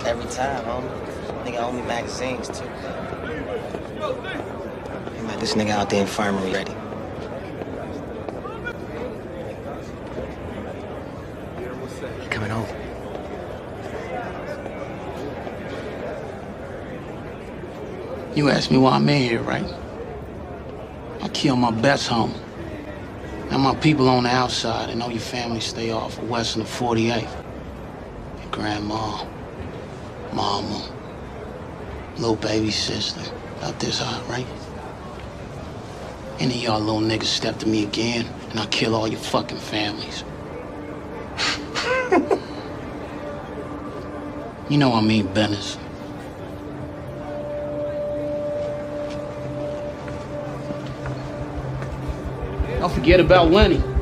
Every time, homie. Nigga owe me magazines, too. He met this nigga out the infirmary ready. He coming over. You asked me why I'm in here, right? I killed my best homie. Now my people on the outside, and know your family stay off of west of the 48th. Your grandma, mama, little baby sister, about this hot, right? Any of y'all little niggas step to me again, and I'll kill all your fucking families. You know I mean business. Don't forget about Lenny.